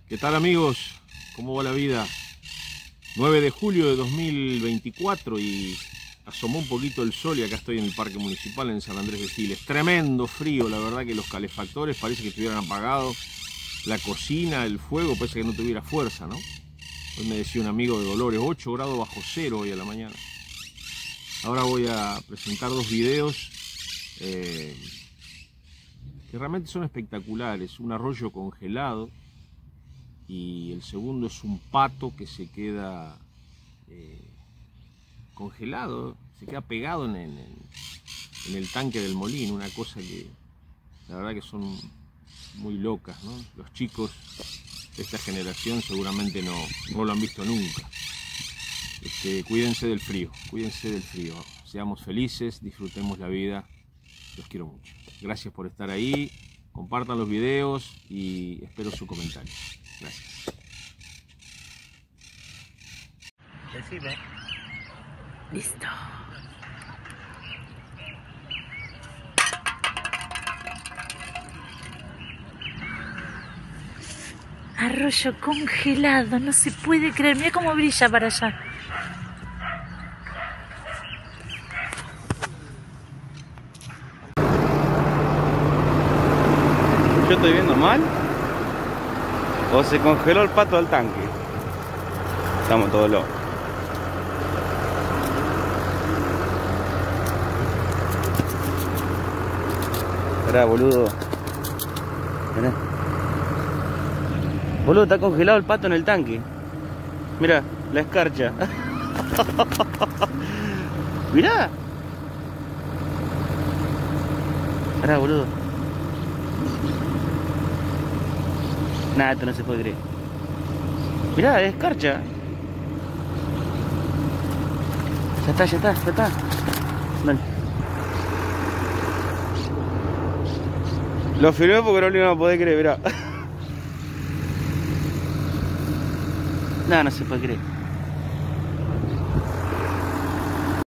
¿Qué tal, amigos? ¿Cómo va la vida? 9 de julio de 2024 y asomó un poquito el sol y acá estoy en el Parque Municipal en San Andrés de Giles. Tremendo frío, la verdad que los calefactores parece que estuvieran apagados. La cocina, el fuego, parece que no tuviera fuerza, ¿no? Hoy me decía un amigo de Dolores, 8 grados bajo cero hoy a la mañana. Ahora voy a presentar dos videos que realmente son espectaculares. Un arroyo congelado y el segundo es un pato que se queda congelado, se queda pegado en el tanque del molino. Una cosa que la verdad que son muy locas, ¿no? Los chicos de esta generación seguramente no lo han visto nunca. Cuídense del frío, seamos felices, disfrutemos la vida, los quiero mucho. Gracias por estar ahí, compartan los videos y espero su comentario. Gracias. Listo. Arroyo congelado, no se puede creer. Mira cómo brilla para allá. ¿Yo estoy viendo mal? ¿O se congeló el pato del tanque? Estamos todos locos. Esperá, boludo. Mirá. Boludo, está congelado el pato en el tanque. Mira, la escarcha. Mirá. Esperá, boludo. Nada, esto no se puede creer. Mirá, es escarcha. Ya está. Dale. Lo filmé porque no lo iban a poder creer, mirá. No se puede creer.